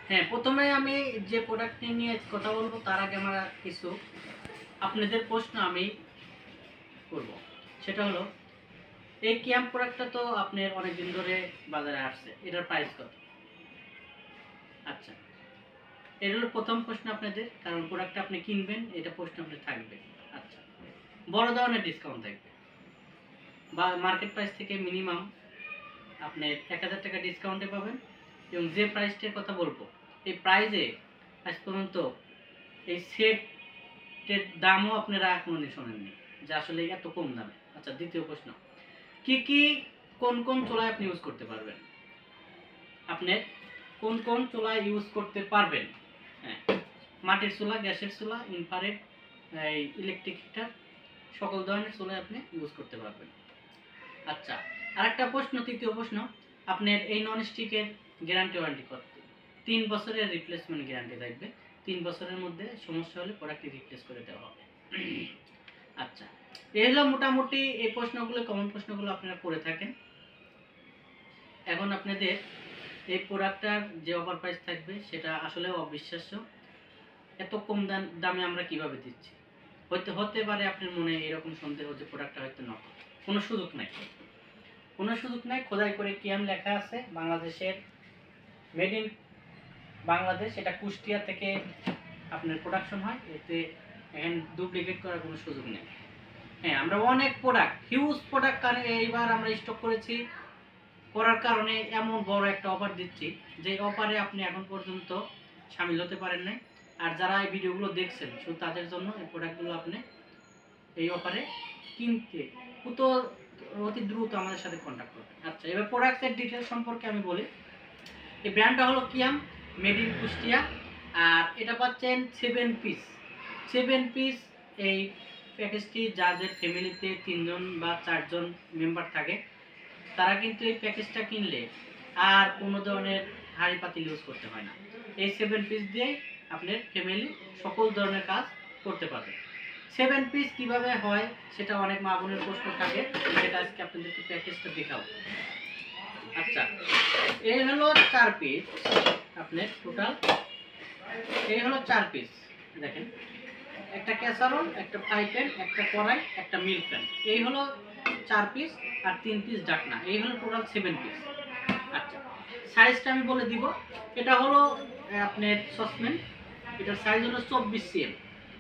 হ্যাঁ, প্রথমে আমি যে প্রোডাক্ট নিয়ে কথা বলবো তার আগে আমরা কিছু আপনাদের প্রশ্ন আমি করব। সেটা হলো, এই ক্যাম্প প্রোডাক্টটা তো আপনার অনেকদিন ধরে বাজারে আসছে, এটার প্রাইস কত? আচ্ছা, এটা হলো প্রথম প্রশ্ন আপনাদের, কারণ প্রোডাক্টটা আপনি কিনবেন, এটা প্রশ্ন আপনার থাকবে। আচ্ছা, বড় ধরনের ডিসকাউন্ট থাকবে, বা মার্কেট প্রাইস থেকে মিনিমাম আপনি 1000 টাকা ডিসকাউন্টে পাবেন। এবং যে প্রাইসটার কথা বলবো, এই প্রাইসে আজ পর্যন্ত এই সেটের দামও আপনারা কোনোদিন শোনেননি যে আসলে এত কম দামে। আচ্ছা, দ্বিতীয় প্রশ্ন, কি কি কোন কোন চুলায় আপনি ইউজ করতে পারবেন? আপনি কোন কোন চুলায় ইউজ করতে পারবেন? হ্যাঁ, মাটির চুলা, গ্যাসের চুলা, ইনফ্রারেড, এই ইলেকট্রিক হিটার, সকল ধরনের চুলায় আপনি ইউজ করতে পারবেন। আচ্ছা, আরেকটা প্রশ্ন, তৃতীয় প্রশ্ন, আপনার এই ননস্টিকের গ্যারান্টি ওয়ারেন্টি কত? 3 বছরের রিপ্লেসমেন্ট গ্যারান্টি থাকবে। 3 বছরের মধ্যে সমস্যা হলে প্রোডাক্টটি রিপ্লেস করে দেওয়া হবে। আচ্ছা, এই হলো মোটামুটি এই প্রশ্নগুলো, কমন প্রশ্নগুলো আপনারা করে থাকেন। এখন আপনাদের এই প্রোডাক্টটার যে অফার প্রাইস থাকবে সেটা আসলে অবিশ্বাস্য। এত কম দামে আমরা কিভাবে দিচ্ছি? হতে পারে আপনার মনে এরকম সন্দেহ যে প্রোডাক্টটা হয়তো নকল। কোনো সুযোগ নাই, কোনো সুযোগ নাই। খোদাই করে কিয়াম লেখা আছে, বাংলাদেশের মেড ইন বাংলাদেশ, এটা কুষ্টিয়া থেকে আপনার প্রোডাকশন হয়। এতে এখানে ডুপ্লিকেট করার কোনো সুযোগ নেই। হ্যাঁ, আমরা অনেক প্রোডাক্ট, হিউজ প্রোডাক্ট এইবার আমরা স্টক করেছি, করার কারণে এমন বড় একটা অফার দিচ্ছি যে অফারে আপনি এখন পর্যন্ত সামিল হতে পারেন নাই। আর যারা এই ভিডিওগুলো দেখছেন, শুধু তাদের জন্য এই প্রোডাক্টগুলো আপনি এই অফারে কিনতে অতি দ্রুত আমাদের সাথে কন্ট্যাক্ট করবেন। আচ্ছা, এবার প্রোডাক্টের ডিটেলস সম্পর্কে আমি বলি। এই ব্র্যান্ডটা হলো কিয়াম, মেড ইন কুষ্টিয়া। আর এটা পাচ্ছেন 7 পিস। 7 পিস এই প্যাকেজটি যাদের ফ্যামিলিতে 3 জন বা 4 জন মেম্বার থাকে, তারা কিন্তু এই প্যাকেজটা কিনলে আর কোনো ধরনের হাঁড়ি পাতিল ইউজ করতে হয় না। এই 7 পিস দিয়েই আপনার ফ্যামিলি সকল ধরনের কাজ করতে পারবে। 7 পিস কিভাবে হয় সেটা অনেক মা বোনের প্রশ্ন থাকে, সেটা আজকে আপনাদেরকে প্যাকেজটা দেখাবো। আচ্ছা, এই হলো 4 পিস আপনার টোটাল। এই হলো 4 পিস, দেখেন, একটা ক্যাসারোল, একটা ফ্রাই প্যান, একটা কড়াই, একটা মিল্ক প্যান। এই হলো 4 পিস, আর 3 পিস ঢাকনা। এই হলো টোটাল 7 পিস। আচ্ছা, সাইজটা আমি বলে দিব। এটা হলো আপনার সসপ্যান, এটার সাইজ হলো 24 cm।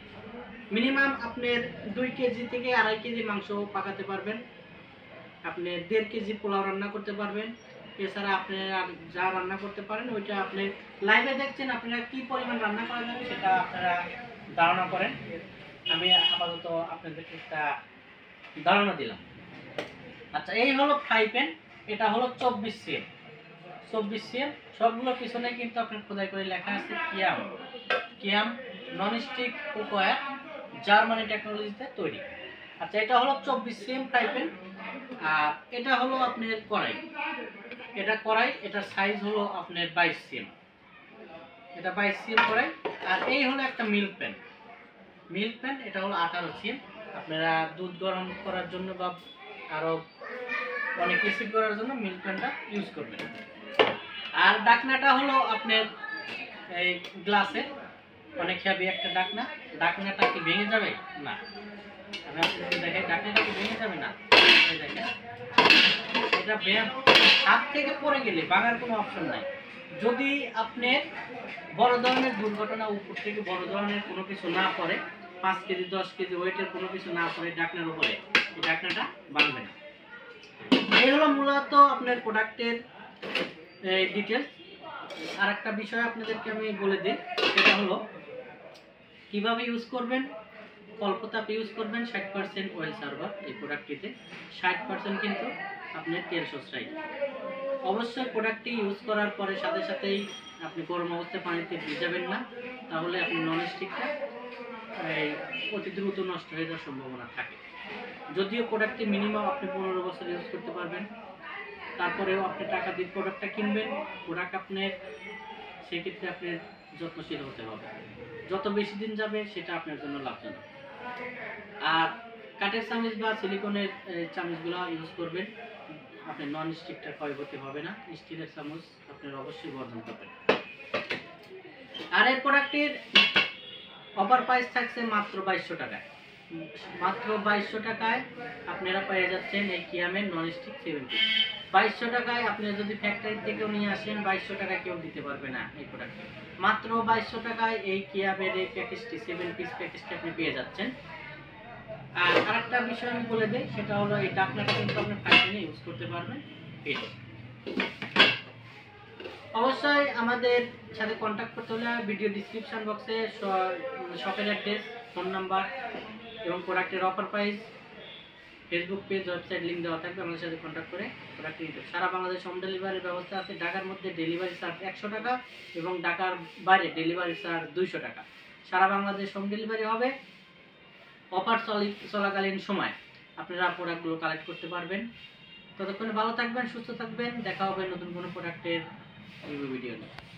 মিনিমাম আপনার 2 কেজি থেকে 2.5 কেজি মাংস পাকাতে পারবেন, আপনি 1.5 কেজি পোলাও রান্না করতে পারবেন। এছাড়া আপনারা যা রান্না করতে পারেন ওইটা আপনি লাইভে দেখছেন, আপনারা কি পরিমাণ রান্না করা যাবে সেটা আপনারা ধারণা করেন। আমি আপাতত আপনাদেরকে একটা ধারণা দিলাম। আচ্ছা, এই হলো ফ্রাই প্যান, এটা হলো 24 cm। 24 cm, সবগুলো পিছনে কিন্তু আপনার খোদাই করে লেখা আছে কিয়াম। কিয়াম ননস্টিক কুকওয়্যার, জার্মানি টেকনোলজিতে তৈরি। আচ্ছা, এটা হলো 24 cm ফ্রাই প্যান। আর এটা হলো আপনার কড়াই, এটা কড়াই, এটার সাইজ হলো আপনার 22 cm। এটা 22 cm কড়াই। আর এই হলো একটা মিল্ক প্যান। মিল্ক প্যান, এটা হলো 18 cm। আপনারা দুধ গরম করার জন্য বা আরো অনেক কিছু করার জন্য মিল্ক প্যানটা ইউজ করবেন। আর ডাকনাটা হলো আপনার এই গ্লাসের, অনেক হেভি একটা ডাকনা। ডাকনাটা কি ভেঙে যাবে? না। আমি আপনাদের দেখাই, ডাকনাটা কি ভেঙে যাবে? না। এই দেখেন, এটা হাত থেকে পড়ে গেলে ভাঙার কোনো অপশন নাই। যদি আপনার বড় ধরনের দুর্ঘটনা, উপর থেকে বড় ধরনের কোনো কিছু না পড়ে, 5 কেজি 10 কেজি ওয়েটের কোনো কিছু না পড়ে ডাকনার উপরে, এই ডাকনাটা ভাঙবে না। এই হলো মূলত আপনার প্রোডাক্টের ডিটেলস। আর একটা বিষয় আপনাদেরকে আমি বলে দিই, সেটা হলো কিভাবে ইউজ করবেন। অল্প তাপ ইউজ করবেন, 60% অয়েল সার্ভার এই প্রোডাক্টটিতে, 60% কিন্তু আপনার তেল সাশ্রয়ী। অবশ্যই প্রোডাক্টটি ইউজ করার পরে সাথে সাথেই আপনি গরম অবস্থায় পানিতে ভিজাবেন না, তাহলে আপনি ননস্টিকটা অতি দ্রুত নষ্ট হয়ে যাওয়ার সম্ভাবনা থাকে। যদিও প্রোডাক্টটি মিনিমাম আপনি 15 বছর ইউজ করতে পারবেন, তারপরেও আপনি টাকা দিয়ে প্রোডাক্টটা কিনবেন। প্রোডাক্ট আপনার, সেক্ষেত্রে আপনার যত্নশীল হতে হবে। যত বেশি দিন যাবে সেটা আপনার জন্য লাভজনক। আর কাঠের চামচ বা সিলিকনের চামচগুলো ইউজ করবেন, আপনার নন স্টিকটা ক্ষয়ক্ষতি হবে না। স্টিলের চামচ আপনার অবশ্যই বর্জন করবেন। আর এই প্রোডাক্টের অফার প্রাইস থাকছে মাত্র 2200 টাকায়। মাত্র 2200 টাকায় আপনারা পেয়ে যাচ্ছেন এই কিয়ামের ননস্টিক 7 পিস। 2200 টাকায় আপনি যদি ফ্যাক্টরি থেকেও নিয়ে আসেন 2200 টাকা কেউ দিতে পারবে না এই প্রোডাক্ট। মাত্র 2200 টাকায় এই কিয়ামের এই প্যাকেজটি 7 পিস প্যাকেজটি আপনি পেয়ে যাচ্ছেন। আর আরেকটা বিষয় আমি বলে দেই, সেটা হলো এই ঢাকনাটা কিন্তু আপনি ফ্যাক্টরি ইউজ করতে পারবেন। এটা অবশ্যই আমাদের সাথে কন্ট্যাক্ট করতে হলে ভিডিও ডিসক্রিপশন বক্সে শপের অ্যাড্রেস, ফোন নাম্বার এবং প্রোডাক্টের offer price, Facebook page, website link দেওয়া থাকবে। আমাদের সাথে কন্ট্যাক্ট করে প্রোডাক্ট নিতে। সারা বাংলাদেশ হোম ডেলিভারির ব্যবস্থা আছে। ঢাকার মধ্যে ডেলিভারি চার্জ 100 টাকা এবং ঢাকার বাইরে ডেলিভারি চার্জ 200 টাকা। সারা বাংলাদেশ হোম ডেলিভারি হবে। অফার চলাকালীন সময় আপনারা প্রোডাক্টগুলো কালেক্ট করতে পারবেন। ততক্ষণে ভালো থাকবেন, সুস্থ থাকবেন। দেখা হবে নতুন কোনো প্রোডাক্টের রিভিউ ভিডিও নিয়ে।